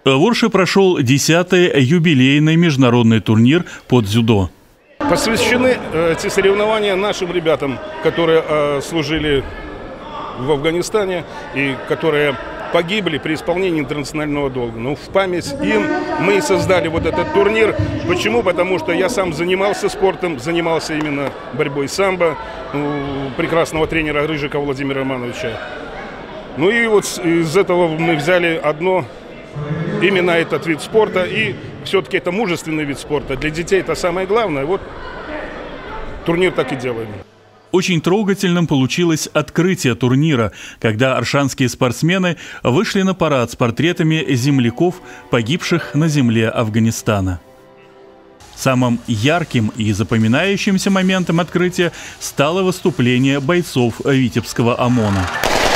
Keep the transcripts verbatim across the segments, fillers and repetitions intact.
В Орше прошел десятый юбилейный международный турнир по дзюдо. Посвящены эти соревнования нашим ребятам, которые э, служили в Афганистане и которые погибли при исполнении интернационального долга. Но в память им мы создали вот этот турнир. Почему? Потому что я сам занимался спортом, занимался именно борьбой самбо у прекрасного тренера Рыжика Владимира Романовича. Ну и вот из этого мы взяли одно, именно этот вид спорта, и все-таки это мужественный вид спорта. Для детей это самое главное. Вот турнир так и делаем. Очень трогательным получилось открытие турнира, когда оршанские спортсмены вышли на парад с портретами земляков, погибших на земле Афганистана. Самым ярким и запоминающимся моментом открытия стало выступление бойцов Витебского ОМОНа.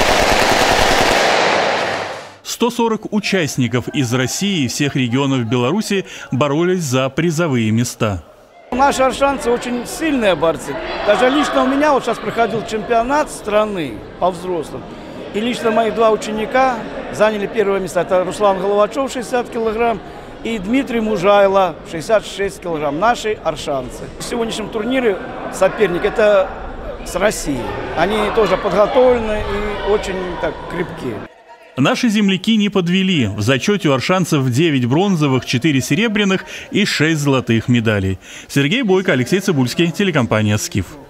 сто сорок участников из России и всех регионов Беларуси боролись за призовые места. Наши оршанцы очень сильные борцы. Даже лично у меня вот сейчас проходил чемпионат страны по взрослым. И лично мои два ученика заняли первое место. Это Руслан Головачев, шестьдесят килограмм, и Дмитрий Мужайло, шестьдесят шесть килограмм. Наши оршанцы. В сегодняшнем турнире соперник это с Россией. Они тоже подготовлены и очень так крепкие. Наши земляки не подвели. В зачете у оршанцев девять бронзовых, четыре серебряных и шесть золотых медалей. Сергей Бойко, Алексей Цибульский, телекомпания «Скиф».